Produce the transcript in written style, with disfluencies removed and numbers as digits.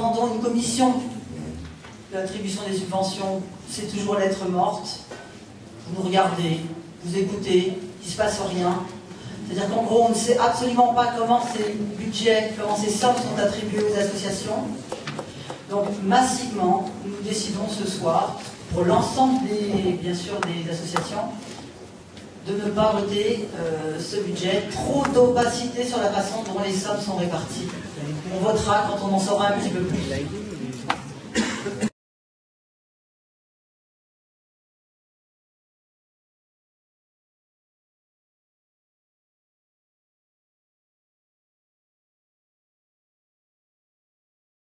demandons une commission de l'attribution des subventions, c'est toujours lettre morte. Vous nous regardez, vous écoutez, il ne se passe rien. C'est-à-dire qu'en gros, on ne sait absolument pas comment ces budgets, comment ces sommes sont attribuées aux associations. Donc, massivement, nous décidons ce soir, pour l'ensemble bien sûr, des associations, de ne pas voter ce budget. Trop d'opacité sur la façon dont les sommes sont réparties. On votera quand on en saura un petit peu plus.